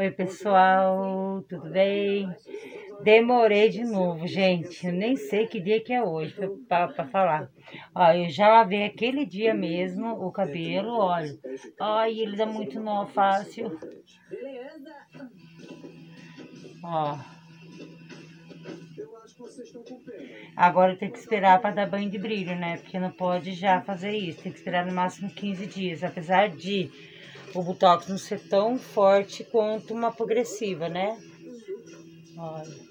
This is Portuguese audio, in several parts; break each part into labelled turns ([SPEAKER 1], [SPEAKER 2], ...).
[SPEAKER 1] Oi, pessoal, tudo bem? Demorei de novo, gente. Eu nem sei que dia que é hoje pra falar. Ó, eu já lavei aquele dia mesmo o cabelo, olha. Ai, ele dá muito nó fácil. Ó. Agora eu tenho que esperar para dar banho de brilho, né? Porque não pode já fazer isso. Tem que esperar no máximo 15 dias. Apesar de o Botox não ser tão forte quanto uma progressiva, né? Olha.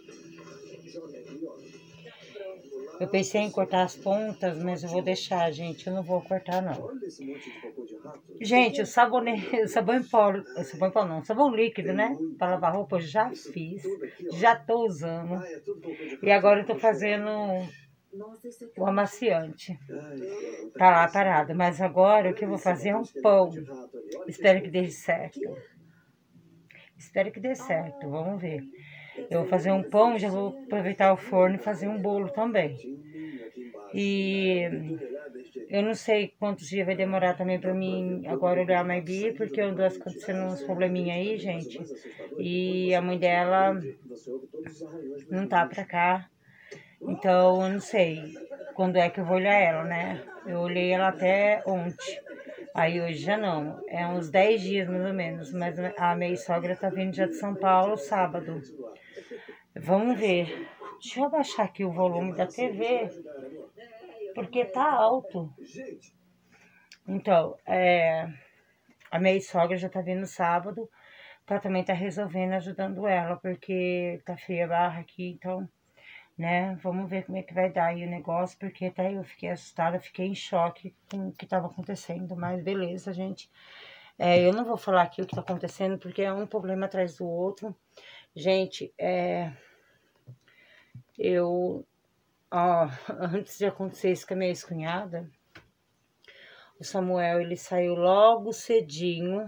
[SPEAKER 1] Eu pensei em cortar as pontas, mas eu vou deixar, gente. Eu não vou cortar, não. Gente, o sabonete, sabão em pó não, sabão líquido, né? Para lavar roupa eu já fiz, já tô usando. E agora eu tô fazendo o amaciante. Tá lá parado, mas agora o que eu vou fazer é um pão. Espero que dê certo. Espero que dê certo, vamos ver. Eu vou fazer um pão, já vou aproveitar o forno e fazer um bolo também. E eu não sei quantos dias vai demorar também pra mim agora olhar a Maybi, porque eu ando acontecendo uns probleminha aí, gente. E a mãe dela não tá pra cá. Então, eu não sei quando é que eu vou olhar ela, né? Eu olhei ela até ontem. Aí hoje já não. É uns 10 dias mais ou menos. Mas a minha sogra tá vindo já de São Paulo sábado. Vamos ver. Deixa eu abaixar aqui o volume da TV. Porque tá alto. Então, a minha sogra já tá vindo sábado. Tá, também tá resolvendo, ajudando ela. Porque tá feia a barra aqui, então... né? Vamos ver como é que vai dar aí o negócio, porque até eu fiquei assustada, fiquei em choque com o que estava acontecendo, mas beleza, gente. Eu não vou falar aqui o que tá acontecendo, porque é um problema atrás do outro. Gente, ó, antes de acontecer isso com a minha ex-cunhada, o Samuel, ele saiu logo cedinho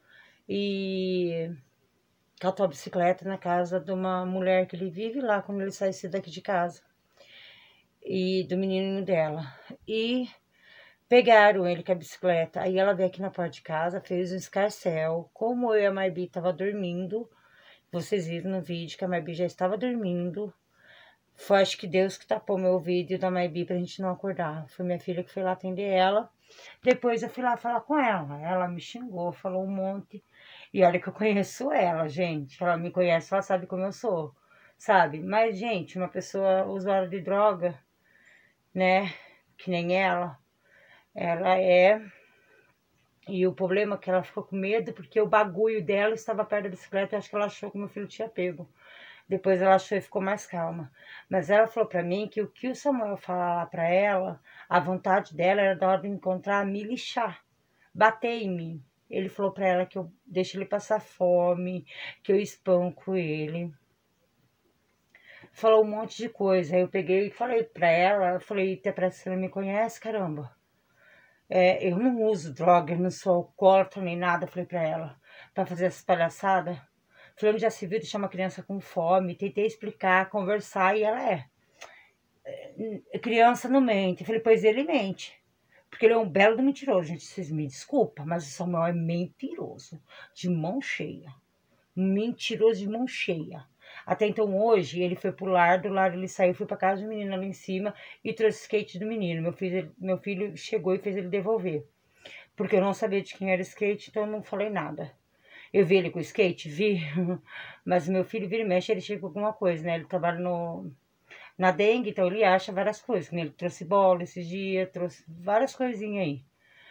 [SPEAKER 1] e catou a bicicleta na casa de uma mulher que ele vive lá quando ele sai daqui de casa. E do menino dela. E pegaram ele com a bicicleta. Aí ela veio aqui na porta de casa, fez um escarcéu. Como eu e a Maybi tava dormindo, vocês viram no vídeo que a Maybi já estava dormindo. Foi, acho que Deus que tapou meu vídeo da Maybi pra gente não acordar. Foi minha filha que foi lá atender ela. Depois eu fui lá falar com ela. Ela me xingou, falou um monte. E olha que eu conheço ela, gente. Ela me conhece, ela sabe como eu sou, sabe? Mas, gente, uma pessoa usuária de droga, né? Que nem ela é. E o problema é que ela ficou com medo porque o bagulho dela estava perto da bicicleta e acho que ela achou que meu filho tinha pego. Depois ela achou e ficou mais calma. Mas ela falou pra mim que o que o Samuel falava pra ela, a vontade dela era da hora de encontrar, me lixar, bater em mim. Ele falou pra ela que eu deixo ele passar fome, que eu espanco ele. Falou um monte de coisa. Aí eu peguei e falei pra ela, eu falei, até parece que você não me conhece, caramba. Eu não uso droga, eu não sou alcoólatra nem nada, falei pra ela, pra fazer essa palhaçada. Falei, onde já se viu deixar uma criança com fome, tentei explicar, conversar, e ela criança não mente. Falei, pois ele mente. Porque ele é um belo do mentiroso, gente, vocês me desculpam, mas o Samuel é mentiroso, de mão cheia. Mentiroso de mão cheia. Até então, hoje, ele foi pro lar, do lar ele saiu, foi pra casa do menino ali em cima e trouxe o skate do menino. Meu filho chegou e fez ele devolver. Porque eu não sabia de quem era o skate, então eu não falei nada. Eu vi ele com o skate? Vi. Mas meu filho vira e mexe, ele chega com alguma coisa, né? Ele trabalha na dengue, então ele acha várias coisas. Ele trouxe bola esses dias, trouxe várias coisinhas aí.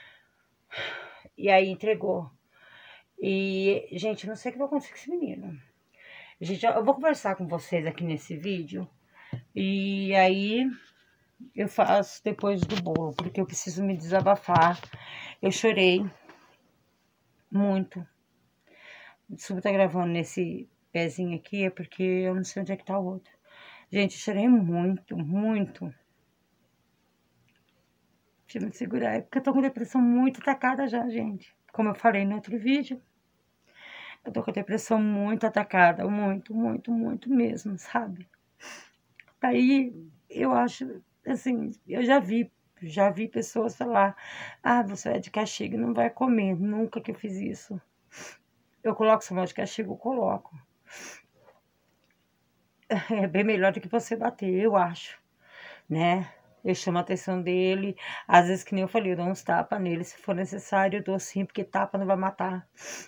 [SPEAKER 1] E aí entregou. E, gente, eu não sei o que vai acontecer com esse menino. Gente, eu vou conversar com vocês aqui nesse vídeo. E aí eu faço depois do bolo, porque eu preciso me desabafar. Eu chorei muito. Desculpa estar gravando nesse pezinho aqui, é porque eu não sei onde é que tá o outro. Gente, eu chorei muito, muito. Deixa eu me segurar, é porque eu tô com depressão muito atacada já, gente. Como eu falei no outro vídeo, eu tô com a depressão muito atacada, muito, muito, muito mesmo, sabe? Aí, eu acho, assim, eu já vi pessoas falar, ah, você é de castigo, não vai comer, nunca que eu fiz isso. Eu coloco Samuel de castigo, eu coloco. É bem melhor do que você bater, eu acho, né? Eu chamo a atenção dele. Às vezes, que nem eu falei, eu dou uns tapas nele. Se for necessário, eu dou sim, porque tapa não vai matar.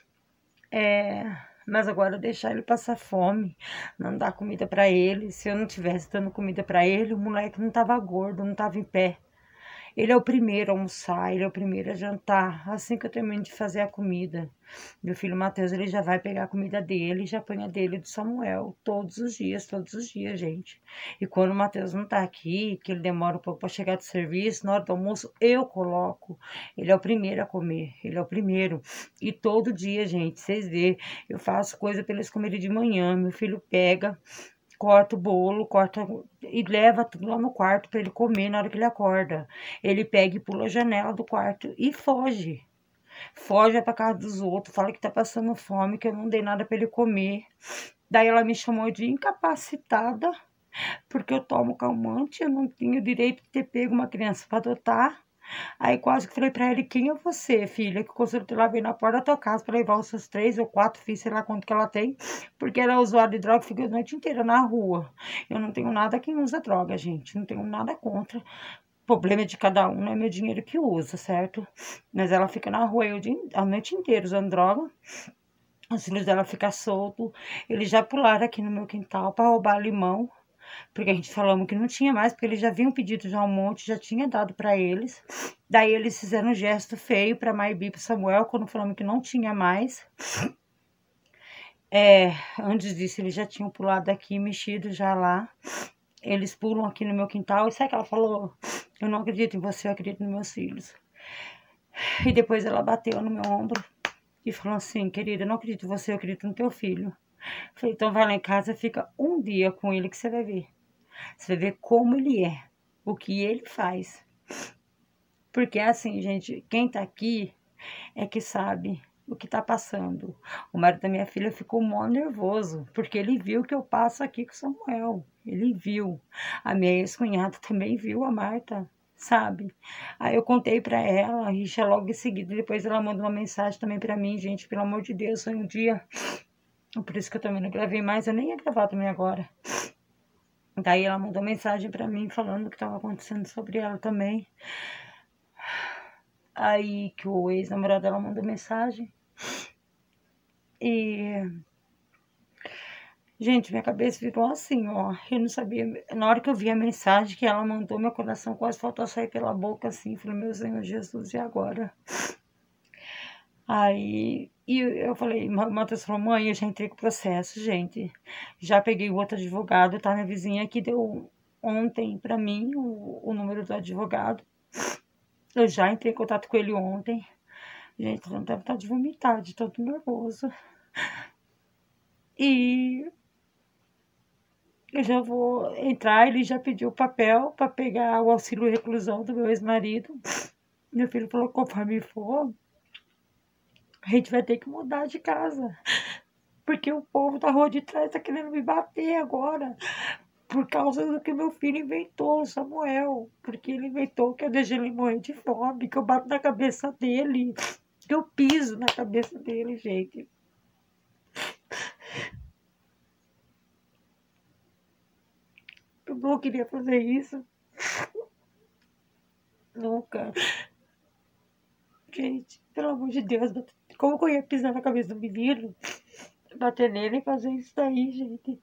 [SPEAKER 1] Mas agora deixar ele passar fome, não dar comida pra ele. Se eu não tivesse dando comida pra ele, o moleque não tava gordo, não tava em pé. Ele é o primeiro a almoçar, ele é o primeiro a jantar, assim que eu termino de fazer a comida. Meu filho Matheus, ele já vai pegar a comida dele e já põe a dele do Samuel, todos os dias, gente. E quando o Matheus não tá aqui, que ele demora um pouco para chegar do serviço, na hora do almoço, eu coloco. Ele é o primeiro a comer, ele é o primeiro. E todo dia, gente, vocês vê, eu faço coisa para eles comerem de manhã, meu filho pega, corta o bolo, corta e leva tudo lá no quarto para ele comer na hora que ele acorda. Ele pega e pula a janela do quarto e foge. Foge para casa dos outros, fala que tá passando fome, que eu não dei nada para ele comer. Daí ela me chamou de incapacitada, porque eu tomo calmante, eu não tinha o direito de ter pego uma criança para adotar. Aí quase que falei pra ele, quem é você, filha, que o conselho lá veio na porta da tua casa pra levar os seus 3 ou 4 filhos, sei lá quanto que ela tem, porque ela é usuária de droga, fica a noite inteira na rua. Eu não tenho nada quem usa droga, gente, não tenho nada contra. O problema é de cada um, não é meu dinheiro que usa, certo? Mas ela fica na rua a noite inteira usando droga. Os filhos dela ficam soltos. Eles já pularam aqui no meu quintal pra roubar limão, porque a gente falamos que não tinha mais, porque eles já haviam pedido já um monte, já tinha dado para eles. Daí eles fizeram um gesto feio para Maibi e para Samuel, quando falamos que não tinha mais. Antes disso, eles já tinham pulado aqui, mexido já lá. Eles pulam aqui no meu quintal. E sabe o que ela falou? Eu não acredito em você, eu acredito nos meus filhos. E depois ela bateu no meu ombro e falou assim, querida, eu não acredito em você, eu acredito no teu filho. Falei, então vai lá em casa, fica um dia com ele que você vai ver. Você vai ver como ele é, o que ele faz. Porque assim, gente, quem tá aqui é que sabe o que tá passando. O marido da minha filha ficou mó nervoso, porque ele viu que eu passo aqui com o Samuel. Ele viu. A minha ex-cunhada também viu a Marta, sabe? Aí eu contei pra ela, e já logo em seguida, depois ela mandou uma mensagem também pra mim, gente, pelo amor de Deus, foi um dia. Por isso que eu também não gravei mais, eu nem ia gravar também agora. Daí ela mandou mensagem pra mim falando o que estava acontecendo sobre ela também. Aí que o ex-namorado dela mandou mensagem. E, gente, minha cabeça virou assim, ó. Eu não sabia. Na hora que eu vi a mensagem que ela mandou, meu coração quase faltou sair pela boca, assim. Falei, meu Senhor Jesus, e agora? Aí e eu falei, o Matheus falou, mãe, eu já entrei com o processo, gente. Já peguei o outro advogado, tá? Minha vizinha que deu ontem pra mim o número do advogado. Eu já entrei em contato com ele ontem. Gente, não deve estar de vomitar, de tanto nervoso. E eu já vou entrar, ele já pediu o papel para pegar o auxílio reclusão do meu ex-marido. Meu filho falou que conforme for, a gente vai ter que mudar de casa. Porque o povo da rua de trás tá querendo me bater agora. Por causa do que meu filho inventou, o Samuel. Porque ele inventou que eu deixei ele morrer de fome, que eu bato na cabeça dele, que eu piso na cabeça dele, gente. Eu não queria fazer isso. Nunca. Gente, pelo amor de Deus, como que eu ia pisar na cabeça do menino, bater nele e fazer isso daí, gente?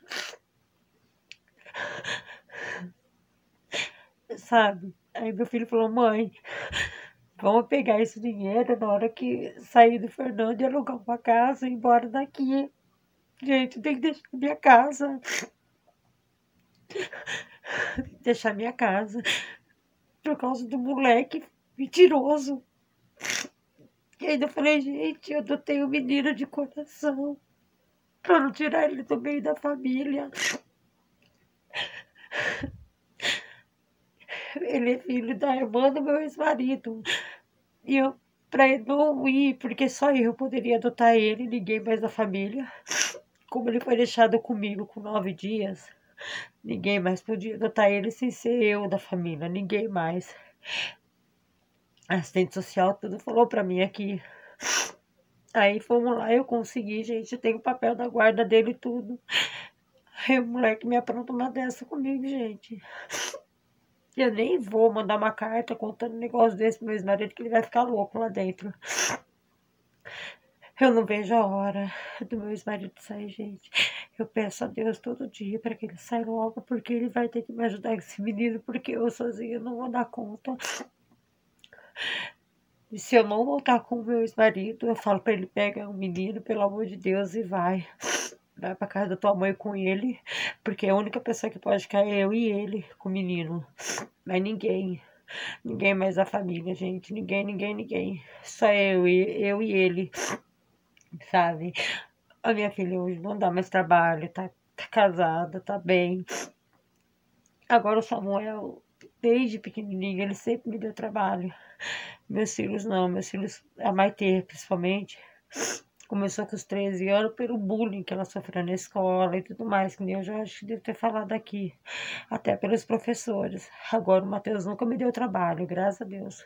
[SPEAKER 1] Sabe? Aí meu filho falou, mãe, vamos pegar esse dinheiro na hora que sair do Fernando e alugar uma casa e ir embora daqui. Gente, tem que deixar minha casa. Deixar minha casa. Por causa do moleque mentiroso. E ainda eu falei, gente, eu não tenho menino de coração. Pra não tirar ele do meio da família. Ele é filho da irmã do meu ex-marido. E eu, pra ele não ir, porque só eu poderia adotar ele, ninguém mais da família. Como ele foi deixado comigo com 9 dias, ninguém mais podia adotar ele sem ser eu da família, ninguém mais. A assistente social tudo falou pra mim aqui Aí fomos lá, eu consegui, gente, eu tenho o papel da guarda dele e tudo. Aí o moleque me apronta uma dessa comigo, gente. Eu nem vou mandar uma carta contando um negócio desse pro meu ex-marido, que ele vai ficar louco lá dentro. Eu não vejo a hora do meu ex-marido sair, gente. Eu peço a Deus todo dia para que ele saia logo, porque ele vai ter que me ajudar com esse menino, porque eu sozinha não vou dar conta. E se eu não voltar com o meu ex-marido, eu falo para ele: pega o menino, pelo amor de Deus, e vai. Vai pra casa da tua mãe com ele, porque a única pessoa que pode ficar é eu e ele com o menino. Mas ninguém. Ninguém mais da família, gente. Ninguém. Só eu e ele, sabe? A minha filha hoje não dá mais trabalho, tá casada, tá bem. Agora o Samuel, desde pequenininho, ele sempre me deu trabalho. Meus filhos não, meus filhos, a Maitê principalmente, começou com os 13 anos pelo bullying que ela sofreu na escola e tudo mais, que nem eu já acho que devo ter falado aqui, até pelos professores. Agora o Matheus nunca me deu trabalho, graças a Deus.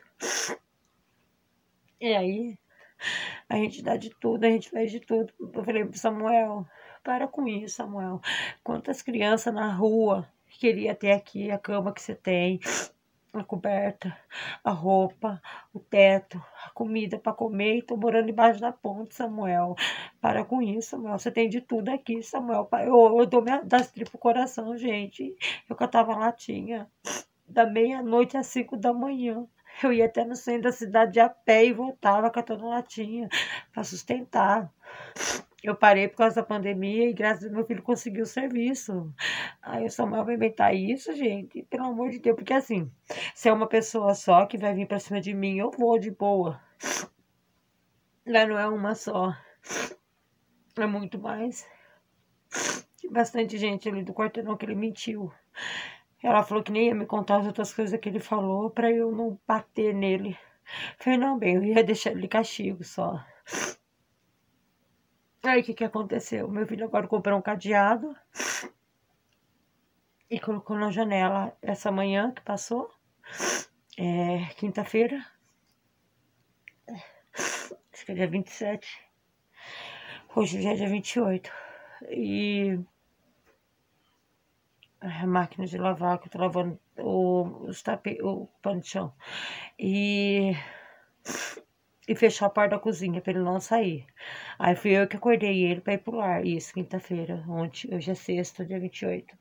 [SPEAKER 1] E aí, a gente dá de tudo, a gente faz de tudo. Eu falei pro Samuel: para com isso, Samuel. Quantas crianças na rua queria ter aqui a cama que você tem, a coberta, a roupa, o teto, a comida para comer, e tô morando embaixo da ponte, Samuel. Para com isso, Samuel. Você tem de tudo aqui, Samuel. Eu dou das tripas pro coração, gente. Eu catava latinha da meia-noite às 5 da manhã. Eu ia até no centro da cidade a pé e voltava catando latinha para sustentar. Eu parei por causa da pandemia e graças a Deus meu filho conseguiu o serviço. Aí o Samuel vai inventar isso, gente, pelo amor de Deus. Porque assim, se é uma pessoa só que vai vir pra cima de mim, eu vou de boa. Mas não é uma só, é muito mais. Tem bastante gente ali do quarteirão que ele mentiu. Ela falou que nem ia me contar as outras coisas que ele falou pra eu não bater nele. Falei: não, bem, eu ia deixar ele de castigo só. Aí o que aconteceu? Meu filho agora comprou um cadeado e colocou na janela essa manhã que passou. Quinta-feira. Acho que é dia 27. Hoje já é dia 28. E a máquina de lavar, que eu tô lavando o pano de chão. E fechou a porta da cozinha pra ele não sair. Aí fui eu que acordei ele pra ir pro lar. Isso, quinta-feira. Ontem, hoje é sexta, dia 28.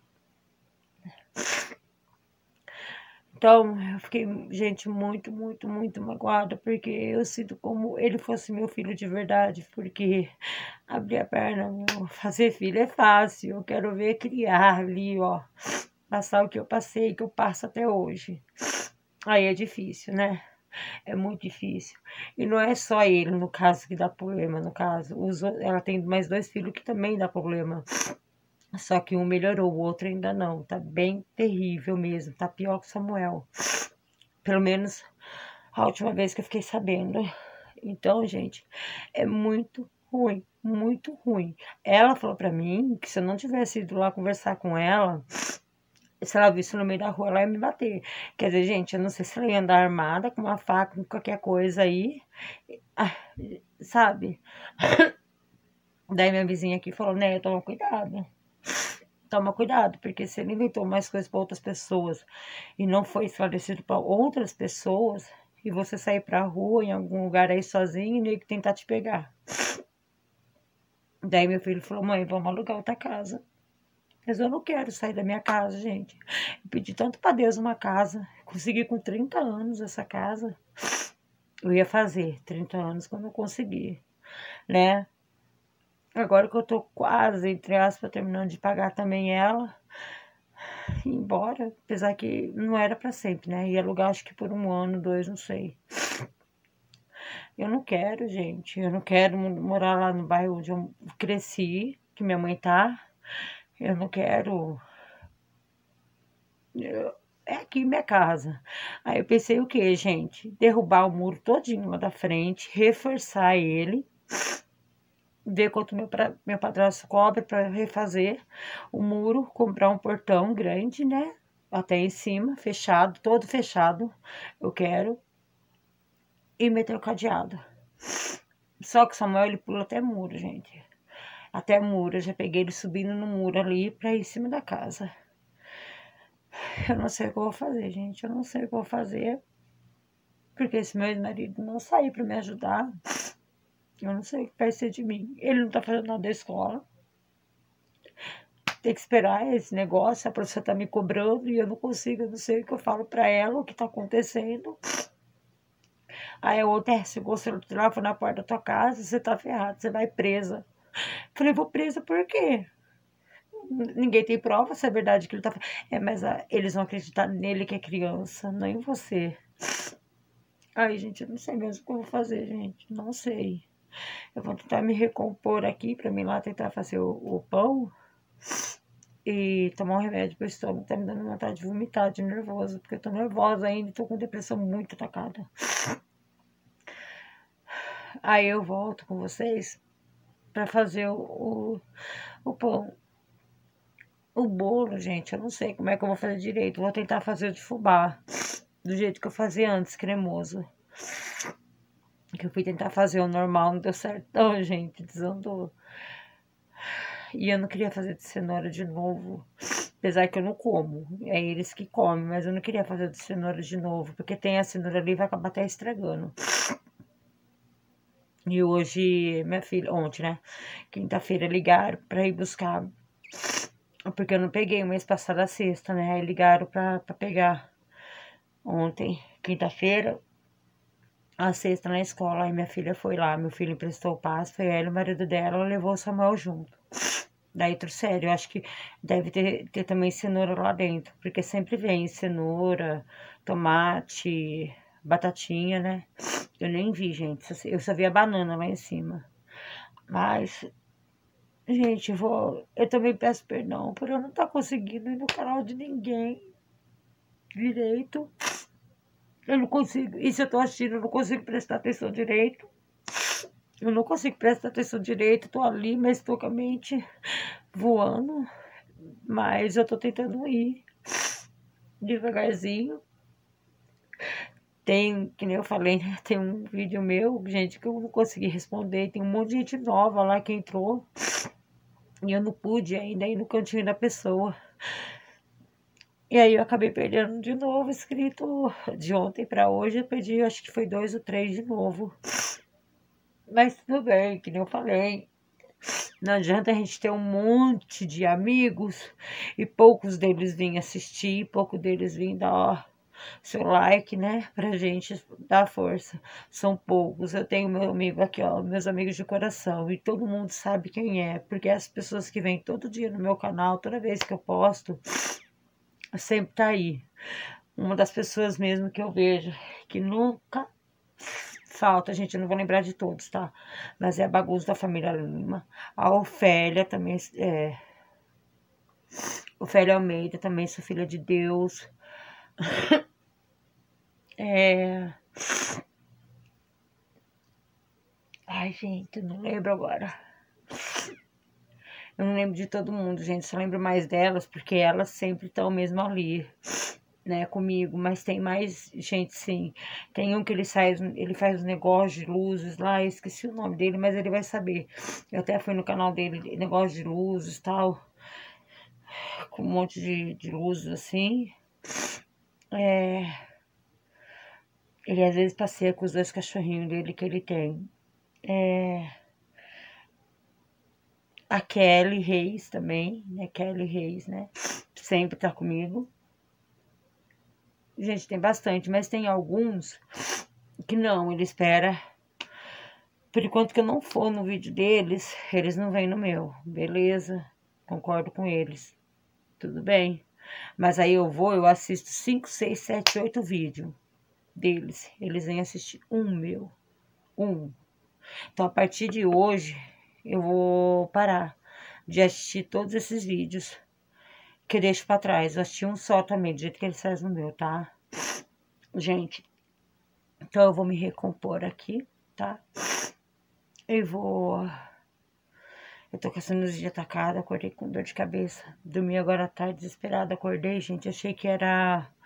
[SPEAKER 1] Então, eu fiquei, gente, muito magoada, porque eu sinto como ele fosse meu filho de verdade, porque abrir a perna, meu, fazer filho é fácil, eu quero ver criar ali, ó, passar o que eu passei, que eu passo até hoje. Aí é difícil, né? É muito difícil. E não é só ele, no caso, que dá problema, no caso. Ela tem mais 2 filhos que também dá problema. Só que um melhorou, o outro ainda não. Tá bem terrível mesmo. Tá pior que o Samuel. Pelo menos a última vez que eu fiquei sabendo. Então, gente, é muito ruim, muito ruim. Ela falou pra mim que se eu não tivesse ido lá conversar com ela, se ela visse no meio da rua, ela ia me bater. Quer dizer, gente, eu não sei se ela ia andar armada com uma faca, com qualquer coisa aí. Ah, sabe? Daí minha vizinha aqui falou: né, toma cuidado. Toma cuidado, porque se ele inventou mais coisas para outras pessoas e não foi esclarecido para outras pessoas, e você sair pra rua em algum lugar aí sozinho e tentar te pegar. Daí meu filho falou: mãe, vamos alugar outra casa. Mas eu não quero sair da minha casa, gente. Eu pedi tanto pra Deus uma casa. Consegui com 30 anos essa casa. Eu ia fazer 30 anos quando eu consegui, né? Agora que eu tô quase, entre aspas, terminando de pagar também ela, ir embora. Apesar que não era pra sempre, né? Ia alugar acho que por 1 ano, 2, não sei. Eu não quero, gente. Eu não quero morar lá no bairro onde eu cresci, que minha mãe tá. Eu não quero. É aqui minha casa. Aí eu pensei o quê, gente? Derrubar o muro todinho lá da frente, reforçar ele, ver quanto meu padrasto cobra para refazer o muro, comprar um portão grande, né? Até em cima, fechado, todo fechado. Eu quero. E meter o cadeado. Só que o Samuel, ele pula até muro, gente. Até muro. Eu já peguei ele subindo no muro ali pra ir em cima da casa. Eu não sei o que eu vou fazer, gente. Eu não sei o que eu vou fazer. Porque se meu ex-marido não sair pra me ajudar, eu não sei o que vai ser de mim. Ele não tá fazendo nada da escola. Tem que esperar esse negócio. A professora tá me cobrando e eu não consigo. Eu não sei o que eu falo pra ela, o que tá acontecendo. Aí a outra, chegou o celular, foi na porta da tua casa, você tá ferrado, você vai presa. Falei, vou presa por quê? Ninguém tem prova se é verdade que ele tá. Mas eles vão acreditar nele que é criança, não em você. Ai, gente, eu não sei mesmo o que eu vou fazer, gente. Não sei. Eu vou tentar me recompor aqui pra mim lá tentar fazer o pão e tomar um remédio pro estômago. Tá me dando vontade de vomitar, de nervoso, porque eu tô nervosa ainda e tô com depressão muito atacada. Aí eu volto com vocês pra fazer o pão. O bolo, gente, eu não sei como é que eu vou fazer direito. Vou tentar fazer o de fubá, do jeito que eu fazia antes, cremoso. Que eu fui tentar fazer o normal, não deu certo não, gente, desandou. E eu não queria fazer de cenoura de novo, apesar que eu não como. É eles que comem, mas eu não queria fazer de cenoura de novo, porque tem a cenoura ali e vai acabar até estragando. E hoje, minha filha, ontem, né, quinta-feira, ligaram pra ir buscar, porque eu não peguei o mês passado a sexta, né, aí ligaram pra pegar ontem, quinta-feira, a sexta na escola. Aí minha filha foi lá, meu filho emprestou o passe, foi ela e o marido dela, ela levou o Samuel junto. Daí trouxeram, eu acho que deve ter também cenoura lá dentro, porque sempre vem cenoura, tomate, batatinha, né? Eu nem vi, gente, eu só vi a banana lá em cima. Mas, gente, eu também peço perdão por eu não estar conseguindo ir no canal de ninguém direito. Eu não consigo, e se eu tô assistindo, eu não consigo prestar atenção direito. Eu não consigo prestar atenção direito, tô ali, mas tô com a mente voando. Mas eu tô tentando ir devagarzinho. Tem, que nem eu falei, né? Tem um vídeo meu, gente, que eu não consegui responder. Tem um monte de gente nova lá que entrou. E eu não pude ainda ir no cantinho da pessoa. E aí eu acabei perdendo de novo, escrito de ontem pra hoje. Eu perdi, acho que foi 2 ou 3 de novo. Mas tudo bem, que nem eu falei. Não adianta a gente ter um monte de amigos e poucos deles virem assistir, poucos deles virem dar seu like, né? Pra gente dar força. São poucos. Eu tenho meu amigo aqui, ó, meus amigos de coração, e todo mundo sabe quem é, porque as pessoas que vêm todo dia no meu canal, toda vez que eu posto, sempre tá aí. Uma das pessoas mesmo que eu vejo, que nunca falta, gente, eu não vou lembrar de todos, tá? Mas é a Bagunça da família Lima. A Ofélia também, Ofélia Almeida também, sou filha de Deus. É... Ai, gente, eu não lembro agora. Eu não lembro de todo mundo, gente, só lembro mais delas, porque elas sempre estão mesmo ali, né, comigo. Mas tem mais gente, sim. Tem um que ele faz os negócios de luzes lá, eu esqueci o nome dele, mas ele vai saber. Eu até fui no canal dele, negócio de luzes e tal, com um monte de luzes assim. Ele às vezes passeia com os 2 cachorrinhos dele que ele tem. A Kelly Reis também, né? Kelly Reis, né? Sempre tá comigo. Gente, tem bastante, mas tem alguns que não, ele espera. Por enquanto que eu não for no vídeo deles, eles não vêm no meu. Beleza, concordo com eles. Tudo bem. Mas aí eu assisto 5, 6, 7, 8 vídeos deles. Eles vêm assistir um meu. Um. Então, a partir de hoje, eu vou parar de assistir todos esses vídeos que eu deixo pra trás. Eu assisti um só também, do jeito que eles fazem no meu, tá? Gente, então eu vou me recompor aqui, tá? Eu vou... Eu tô com essa energia atacada, acordei com dor de cabeça. Dormi agora à tarde, desesperada, acordei, gente. Achei que era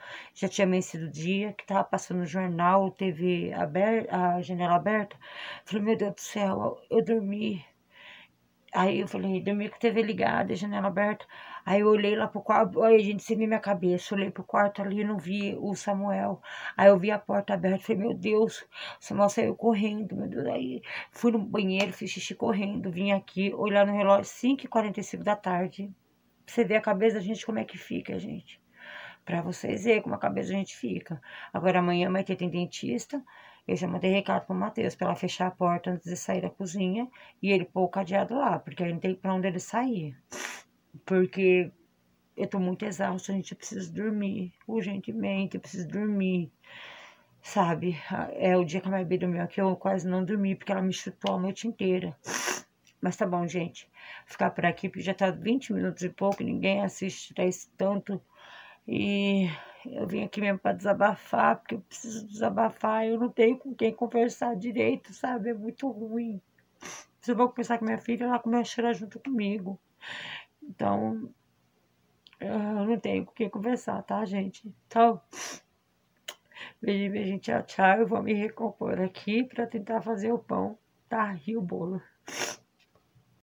[SPEAKER 1] já tinha amanhecido o dia, que tava passando o jornal, TV aberta, a janela aberta. Falei, meu Deus do céu, eu dormi. Aí eu falei, dormi com a TV ligada, a janela aberta. Aí eu olhei lá pro quarto, aí a gente, sem minha cabeça, olhei pro quarto ali e não vi o Samuel. Aí eu vi a porta aberta, falei, meu Deus, o Samuel saiu correndo, meu Deus. Aí fui no banheiro, fiz xixi correndo, vim aqui, olhar no relógio, 5h45 da tarde. Pra você ver a cabeça da gente, como é que fica, gente. Pra vocês verem como a cabeça da gente fica. Agora amanhã vai ter dentista. Eu já mandei recado pro Matheus pra ela fechar a porta antes de sair da cozinha e ele pôr o cadeado lá, porque aí não tem pra onde ele sair. Porque eu tô muito exausta, gente. Eu preciso dormir. Urgentemente, eu preciso dormir. Sabe? É o dia que a Mabi dormiu aqui, eu quase não dormi, porque ela me chutou a noite inteira. Mas tá bom, gente. Vou ficar por aqui, porque já tá 20 minutos e pouco, ninguém assiste tanto. E eu vim aqui mesmo pra desabafar, porque eu preciso desabafar. Eu não tenho com quem conversar direito, sabe? É muito ruim. Se eu vou conversar com minha filha, ela começa a chorar junto comigo. Então, eu não tenho com quem conversar, tá, gente? Então, beijinho, beijinho, tchau, tchau. Eu vou me recompor aqui pra tentar fazer o pão, tá? E o bolo.